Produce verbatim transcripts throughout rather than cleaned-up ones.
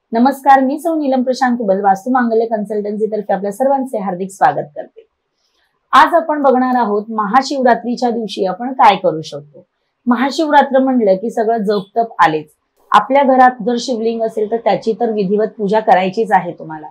नमस्कार, मी सौ नीलम प्रशांत कुबल, वास्तु मांगल्य कन्सल्टन्सी तर्फे आपल्या सर्वांचे हार्दिक स्वागत करते। आज आपण बघणार आहोत महाशिवरात्रीच्या दिवशी आपण काय करू शकतो। महाशिवरात्र म्हणलं की सगळं जपतप आलेच। आपल्या घरात जर शिवलिंग असेल तर त्याची तर विधिवत पूजा करायचीच आहे तुम्हाला।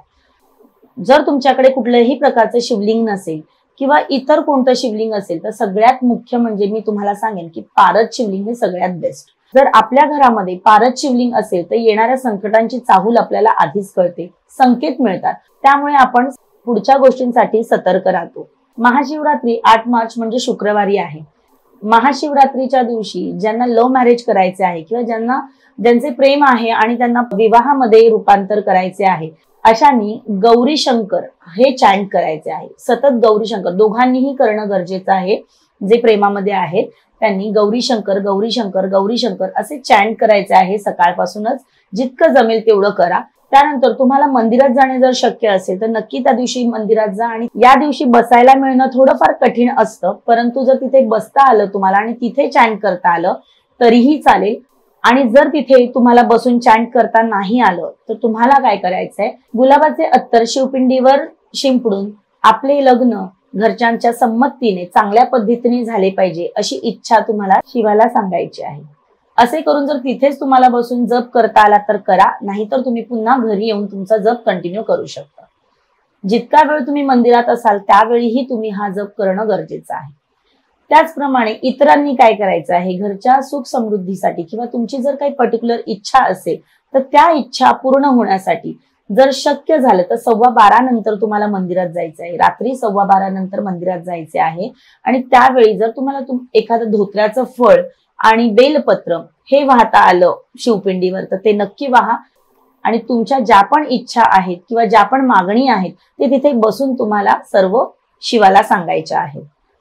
जर तुमच्याकडे कुठल्याही प्रकारचे शिवलिंग नसेल किंवा इतर कोणतं शिवलिंग असेल तर सगळ्यात मुख्य म्हणजे मी तुम्हाला सांगेन की पारद शिवलिंग हे सगळ्यात बेस्ट। जर आपल्या घरामध्ये पारद शिवलिंग असेल तर येणाऱ्या संकटांची चाहूल आपल्याला आधीच कळते, संकेत मिळतात, त्यामुळे आपण पुढच्या गोष्टींसाठी सतर्क राहतो। महाशिवरात्री आठ मार्च म्हणजे शुक्रवारी आहे। महाशिवरात्रीच्या दिवशी ज्यांना लव्ह मॅरेज करायचे आहे किंवा ज्यांना ज्यांचे प्रेम आहे आणि त्यांना विवाहामध्ये रूपांतर करायचे आहे अशांनी गौरी शंकर हे चॅन्ट करायचे आहे। सतत गौरी शंकर दोघांनीही करणं गरजेचं आहे। जे प्रेमामध्ये आहेत त्यांनी गौरी शंकर गौरी शंकर गौरी शंकर असे चॅन्ट करायचे आहे। सकाळपासूनच जितकं जमेल तेवढं करा। त्यानंतर तुम्हाला मंदिरात जाणे जर शक्य असेल तर नक्की त्या दिवशी मंदिरात जा। आणि या दिवशी बसायला मिळणं थोडंफार कठीण असतं, परंतु जर तिथे बसता आलं तुम्हाला आणि तिथे चॅन्ट करता आलं तरीही चालेल। आणि जर तिथे तुम्हाला बसून चॅन्ट करता नाही आलं तर तुम्हाला काय करायचंय, गुलाबाचे अत्तर शिवपिंडीवर शिंपडून आपले लग्न घरच्यांच्या संमतीने चांगल्या पद्धतीने झाले पाहिजे अशी इच्छा तुम्हाला शिवाला सांगायची आहे। असे करून जर तिथेच तुम्हाला बसून जप करता आला तर करा, नाहीतर तुम्ही पुन्हा घरी येऊन तुमचा जप कंटिन्यू करू शकता। जितका वेळ तुम्ही मंदिरात असाल त्यावेळीही तुम्ही हा जप करणं गरजेचं आहे। त्याचप्रमाणे इतरांनी काय करायचं आहे, घरच्या सुख समृद्धीसाठी किंवा तुमची जर काही पर्टिक्युलर इच्छा असेल तर त्या इच्छा पूर्ण होण्यासाठी जर शक्य झालं तर सव्वा बारा नंतर तुम्हाला मंदिरात जायचं आहे। रात्री सव्वा बारा नंतर मंदिरात जायचे आहे आणि त्यावेळी जर तुम्हाला तुम एखादं धोत्र्याचं फळ आणि बेलपत्र हे वाहता आलं शिवपिंडीवर तर ते नक्की वाहा। आणि तुमच्या ज्या पण इच्छा आहेत किंवा ज्या पण मागणी आहेत ते तिथे बसून तुम्हाला सर्व शिवाला सांगायच्या आहेत।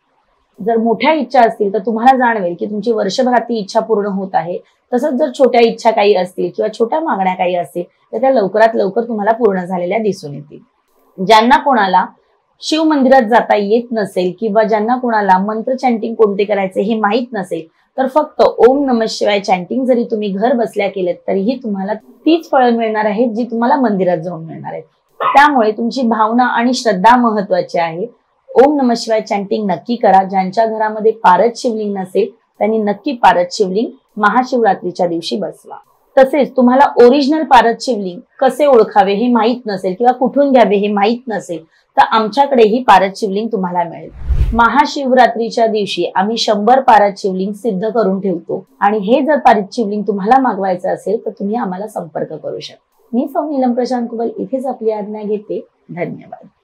जर मोठ्या इच्छा असतील तर तुम्हाला जाणवेल की तुमची वर्षभरात ती इच्छा पूर्ण होत आहे। तसंच जर छोट्या इच्छा काही असतील किंवा छोट्या मागण्या काही असतील तर त्या लवकरात लवकर तुम्हाला पूर्ण झालेल्या दिसून येतील। ज्यांना कोणाला शिव मंदिरात जाता येत नसेल किंवा ज्यांना कोणाला मंत्र चॅन्टिंग कोणते करायचे हे माहित नसेल तर फक्त ओम नमः शिवाय चॅन्टिंग जरी तुम्ही घर बसल्या केलेत तरीही तुम्हाला तीच फळं मिळणार आहेत जी तुम्हाला मंदिरात जाऊन मिळणार आहेत। त्यामुळे तुमची भावना आणि श्रद्धा महत्वाची आहे। ओम नमः शिवाय चॅन्टिंग नक्की करा। ज्यांच्या घरामध्ये पारद शिवलिंग नसेल त्यांनी नक्की पारद शिवलिंग महाशिवरात्रीच्या दिवशी बसवा। तसेच तुम्हाला ओरिजिनल पारद शिवलिंग कसे ओळखावे हे माहित नसेल किंवा कुठून घ्यावे हे माहित नसेल तर आमच्याकडेही पारद शिवलिंग तुम्हाला मिळेल। महाशिवरात्रीच्या दिवशी आम्ही शंभर पारद शिवलिंग सिद्ध करून ठेवतो आणि हे जर पारद शिवलिंग तुम्हाला मागवायचं असेल तर तुम्ही आम्हाला संपर्क करू शकता। मी सौ नीलम प्रशांत कुबल इथेच आपली आज्ञा घेते। धन्यवाद।